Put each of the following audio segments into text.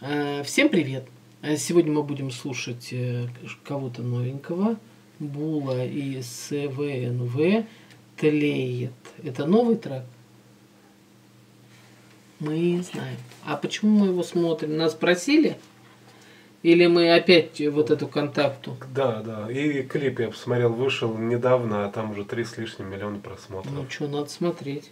Всем привет! Сегодня мы будем слушать кого-то новенького. Була и СВНВ «Тлеет». Это новый трек? Мы знаем. А почему мы его смотрим? Нас просили? Или мы опять вот эту контакту? Да. И клип я посмотрел, вышел недавно, а там уже 3 с лишним миллиона просмотров. Ну что, надо смотреть.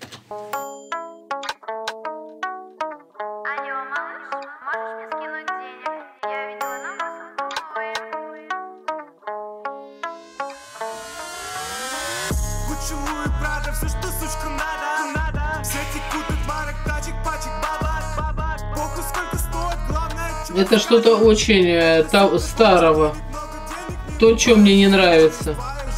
Целую, правда, все, что сучка надо. Все текут от марок, тачек, пачек, бабак. Похуй, сколько стоит, главное, это что-то очень старого. То, что мне не нравится.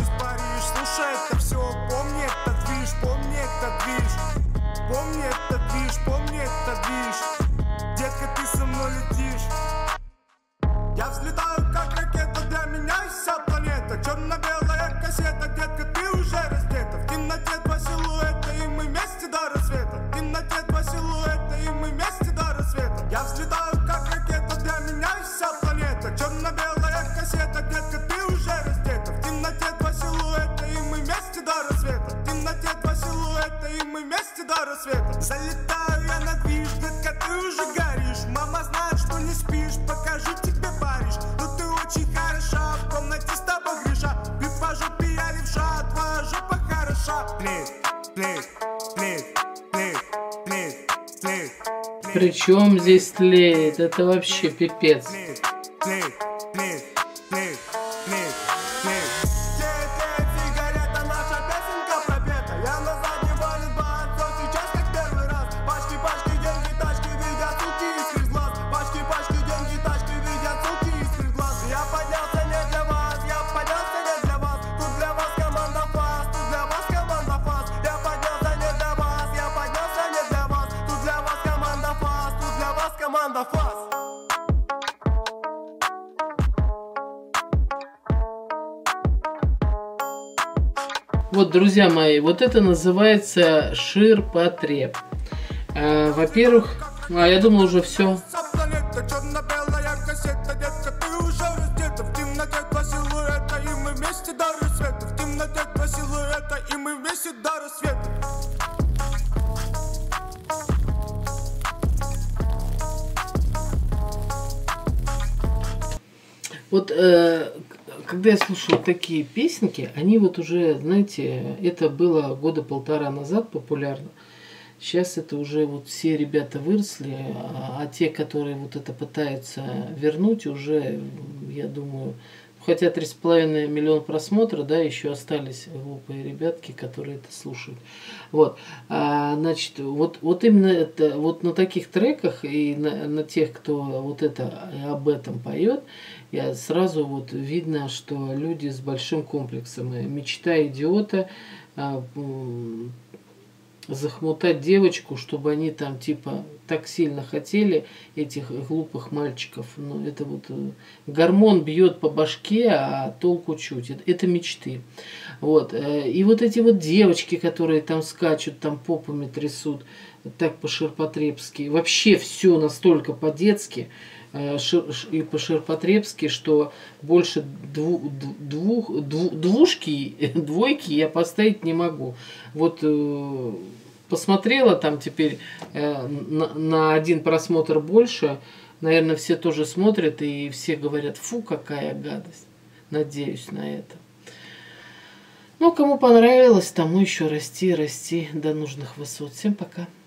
Детка, ты со мной летишь. Я взлетаю, как ракета, для меня вся планета. Черно-белая кассета, детка, ты уже раздета. В темноте два силуэта, и мы вместе до рассвета. В темноте два силуэта, и мы вместе до рассвета. Я взлетаю, как ракета, для меня вся планета. Черно-белая кассета, детка, ты уже раздета. В темноте два силуэта, и мы вместе до рассвета. В темноте два силуэта, и мы вместе до рассвета. Залетаю я на движ, детка, ты уже горишь. Мама знает, что не спишь, покажу тебе Париж. Ну ты очень хороша, в комнате с тобой греша. Ты по жопе я левша, твоя жопа хороша. Причем здесь тлеет? Это вообще пипец. Вот, друзья мои, вот это называется ширпотреб. Во-первых, я думал уже все. Вот когда я слушал такие песенки, они вот уже, знаете, это было года полтора назад популярно. Сейчас это уже вот все ребята выросли, а те, которые вот это пытаются вернуть, уже, я думаю, хотя 3,5 миллиона просмотров, да, еще остались глупые ребятки, которые это слушают. Вот, значит, вот именно это, вот на таких треках и на тех, кто вот это об этом поет, я сразу вот видно, что люди с большим комплексом. Мечта идиота захмутать девочку, чтобы они там типа так сильно хотели этих глупых мальчиков. Но это вот гормон бьет по башке, а толку чуть. Это мечты. Вот. И вот эти вот девочки, которые там скачут, там попами трясут, так по-ширпотребски. Вообще все настолько по-детски и по-ширпотребски, что больше двойки я поставить не могу. Вот посмотрела там теперь на один просмотр больше, наверное, все тоже смотрят и все говорят: фу, какая гадость. Надеюсь на это. Ну, кому понравилось, тому еще расти до нужных высот. Всем пока.